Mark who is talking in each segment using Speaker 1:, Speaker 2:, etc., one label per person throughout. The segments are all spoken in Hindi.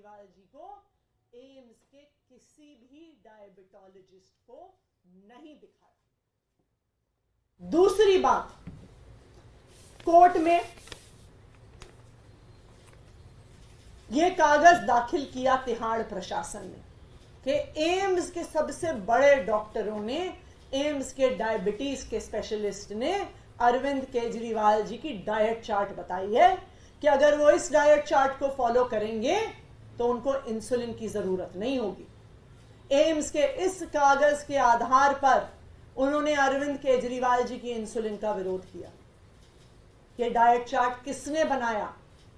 Speaker 1: केजरीवाल जी को एम्स के किसी भी डायबिटोलॉजिस्ट को नहीं दिखाया। दूसरी बात, कोर्ट में यह कागज दाखिल किया तिहाड़ प्रशासन ने कि एम्स के सबसे बड़े डॉक्टरों ने, एम्स के डायबिटीज के स्पेशलिस्ट ने अरविंद केजरीवाल जी की डाइट चार्ट बताई है कि अगर वो इस डाइट चार्ट को फॉलो करेंगे तो उनको इंसुलिन की जरूरत नहीं होगी। एम्स के इस कागज के आधार पर उन्होंने अरविंद केजरीवाल जी की इंसुलिन का विरोध किया। ये डाइट चार्ट किसने बनाया?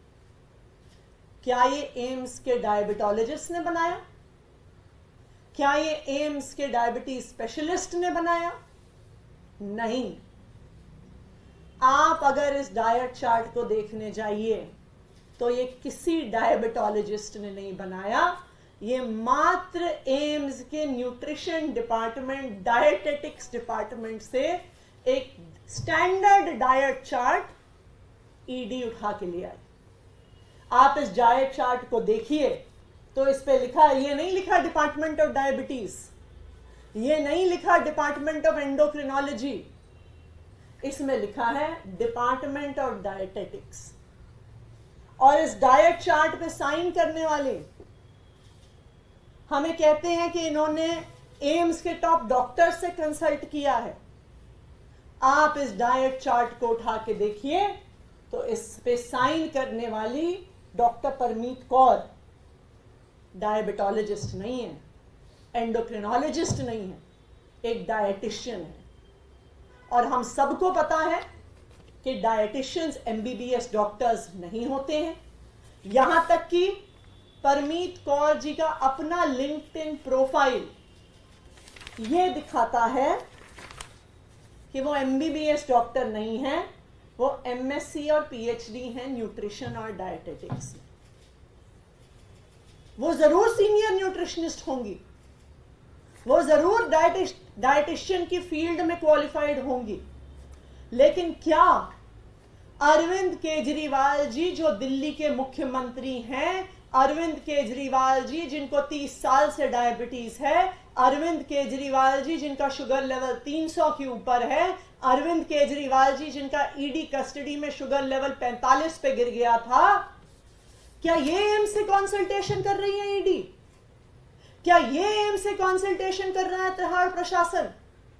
Speaker 1: क्या ये एम्स के डायबिटोलॉजिस्ट ने बनाया? क्या ये एम्स के डायबिटीज स्पेशलिस्ट ने बनाया? नहीं। आप अगर इस डाइट चार्ट को देखने जाइए तो ये किसी डायबिटोलॉजिस्ट ने नहीं बनाया, ये मात्र एम्स के न्यूट्रिशन डिपार्टमेंट, डायटेटिक्स डिपार्टमेंट से एक स्टैंडर्ड डाइट चार्ट ईडी उठा के ले आई। आप इस डाइट चार्ट को देखिए तो इस पे लिखा है, ये नहीं लिखा डिपार्टमेंट ऑफ डायबिटीज, ये नहीं लिखा डिपार्टमेंट ऑफ एंडोक्रिनोलॉजी, इसमें लिखा है डिपार्टमेंट ऑफ डायटेटिक्स। और इस डाइट चार्ट पे साइन करने वाले हमें कहते हैं कि इन्होंने एम्स के टॉप डॉक्टर से कंसल्ट किया है। आप इस डाइट चार्ट को उठा के देखिए तो इस पे साइन करने वाली डॉक्टर परमीत कौर डायबिटोलॉजिस्ट नहीं है, एंडोक्रिनोलॉजिस्ट नहीं है, एक डायटिशियन है। और हम सबको पता है कि डायटिशियंस एमबीबीएस डॉक्टर्स नहीं होते हैं। यहां तक कि परमीत कौर जी का अपना लिंक्डइन प्रोफाइल यह दिखाता है कि वो एमबीबीएस डॉक्टर नहीं है, वो एमएससी और पीएचडी हैं न्यूट्रिशन और डायटेटिक्स में। वो जरूर सीनियर न्यूट्रिशनिस्ट होंगी, वो जरूर डायटिशियन की फील्ड में क्वालिफाइड होंगी, लेकिन क्या अरविंद केजरीवाल जी जो दिल्ली के मुख्यमंत्री हैं, अरविंद केजरीवाल जी जिनको 30 साल से डायबिटीज है, अरविंद केजरीवाल जी जिनका शुगर लेवल 300 के ऊपर है, अरविंद केजरीवाल जी जिनका ईडी कस्टडी में शुगर लेवल 45 पे गिर गया था, क्या ये एम्स से कंसल्टेशन कर रही है ईडी? क्या ये एम्स से कंसल्टेशन कर रहा है तिहाड़ प्रशासन?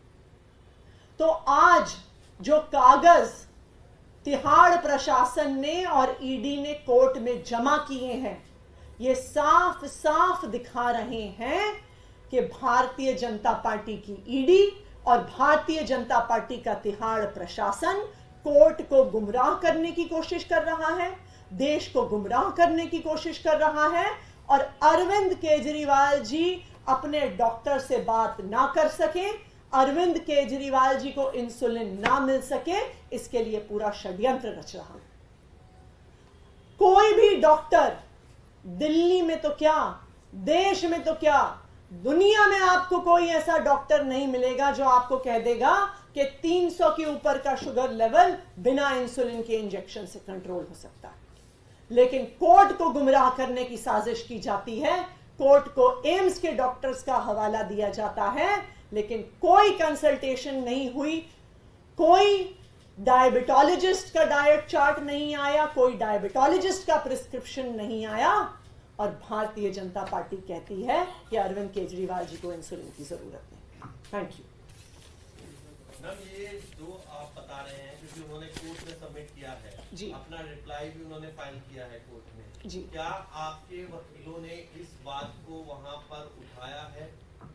Speaker 1: तो आज जो कागज तिहाड़ प्रशासन ने और ईडी ने कोर्ट में जमा किए हैं, ये साफ साफ दिखा रहे हैं कि भारतीय जनता पार्टी की ईडी और भारतीय जनता पार्टी का तिहाड़ प्रशासन कोर्ट को गुमराह करने की कोशिश कर रहा है, देश को गुमराह करने की कोशिश कर रहा है। और अरविंद केजरीवाल जी अपने डॉक्टर से बात ना कर सके, अरविंद केजरीवाल जी को इंसुलिन ना मिल सके, इसके लिए पूरा षड्यंत्र रच रहा है। कोई भी डॉक्टर दिल्ली में तो क्या, देश में तो क्या, दुनिया में आपको कोई ऐसा डॉक्टर नहीं मिलेगा जो आपको कह देगा कि 300 के ऊपर का शुगर लेवल बिना इंसुलिन के इंजेक्शन से कंट्रोल हो सकता है। लेकिन कोर्ट को गुमराह करने की साजिश की जाती है, कोर्ट को एम्स के डॉक्टर्स का हवाला दिया जाता है, लेकिन कोई कंसल्टेशन नहीं हुई, कोई डायबिटोलॉजिस्ट का डाइट चार्ट नहीं आया, कोई डायबिटोलॉजिस्ट का प्रिस्क्रिप्शन नहीं आया, और भारतीय जनता पार्टी कहती है कि अरविंद केजरीवाल जी को इंसुलिन की जरूरत नहीं। Thank you.
Speaker 2: मैम, ये जो आप बता रहे हैं, क्योंकि उन्होंने कोर्ट में सबमिट किया है
Speaker 1: जी,
Speaker 2: अपना रिप्लाई भी उन्होंने फाइल किया है कोर्ट में
Speaker 1: जी,
Speaker 2: क्या आपके वकीलों ने इस बात को वहां पर उठाया है?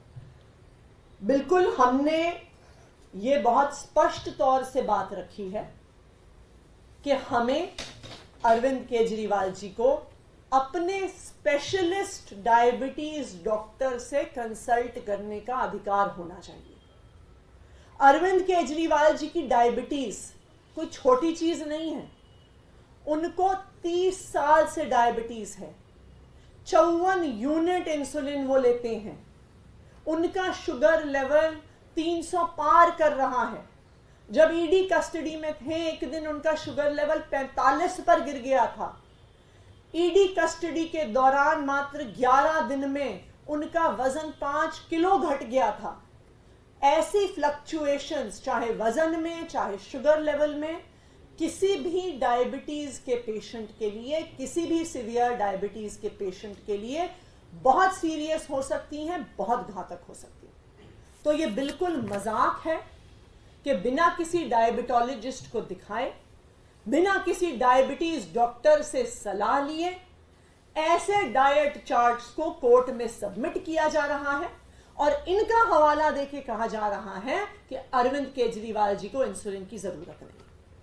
Speaker 1: बिल्कुल, हमने ये बहुत स्पष्ट तौर से बात रखी है कि हमें अरविंद केजरीवाल जी को अपने स्पेशलिस्ट डायबिटीज डॉक्टर से कंसल्ट करने का अधिकार होना चाहिए। अरविंद केजरीवाल जी की डायबिटीज कोई छोटी चीज नहीं है, उनको 30 साल से डायबिटीज है, 54 यूनिट इंसुलिन वो लेते हैं, उनका शुगर लेवल 300 पार कर रहा है। जब ईडी कस्टडी में थे, एक दिन उनका शुगर लेवल 45 पर गिर गया था। ईडी कस्टडी के दौरान मात्र 11 दिन में उनका वजन 5 किलो घट गया था। ऐसी फ्लक्चुएशंस चाहे वजन में चाहे शुगर लेवल में किसी भी डायबिटीज के पेशेंट के लिए, किसी भी सीवियर डायबिटीज के पेशेंट के लिए बहुत सीरियस हो सकती हैं, बहुत घातक हो सकती हैं। तो ये बिल्कुल मजाक है कि बिना किसी डायबिटोलॉजिस्ट को दिखाए, बिना किसी डायबिटीज डॉक्टर से सलाह लिए ऐसे डाइट चार्ट्स को कोर्ट में सबमिट किया जा रहा है और इनका हवाला देके कहा जा रहा है कि अरविंद केजरीवाल जी को इंसुलिन की जरूरत नहीं।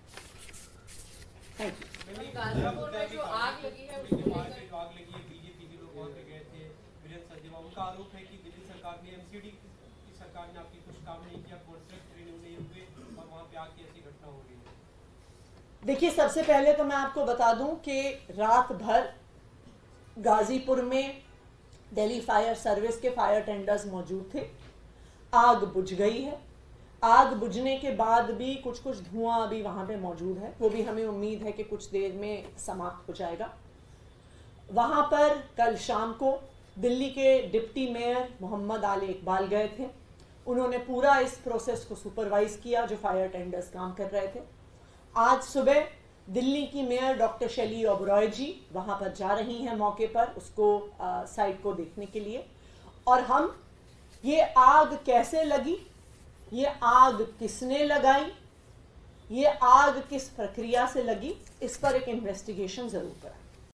Speaker 1: Thank you.
Speaker 3: गाजीपुर में जो आग लगी है उसको लेकर
Speaker 4: आग लगी है, बीजेपी के लोग वहां पे गए थे, वीरेंद्र सचदेवा, उनका आरोप है कि दिल्ली सरकार ने, एमसीडी की सरकार ने आपकी कुछ काम नहीं किया, कॉन्ट्रैक्ट रिन्यू नहीं हुए और वहां पे आके ऐसी घटना हो रही है।
Speaker 1: देखिए, सबसे पहले तो मैं आपको बता दूं कि रात भर गाजीपुर में दिल्ली फायर सर्विस के फायर टेंडर्स मौजूद थे। आग बुझ गई है। आग बुझने के बाद भी कुछ कुछ धुआं अभी वहां पे मौजूद है, वो भी हमें उम्मीद है कि कुछ देर में समाप्त हो जाएगा। वहां पर कल शाम को दिल्ली के डिप्टी मेयर मोहम्मद आली इकबाल गए थे। उन्होंने पूरा इस प्रोसेस को सुपरवाइज किया जो फायर टेंडर्स काम कर रहे थे। आज सुबह दिल्ली की मेयर डॉक्टर शैली ओबरॉय जी वहां पर जा रही हैं मौके पर, उसको साइट को देखने के लिए। और हम ये आग कैसे लगी, ये आग किसने लगाई, ये आग किस प्रक्रिया से लगी, इस पर एक इन्वेस्टिगेशन जरूर कराएं।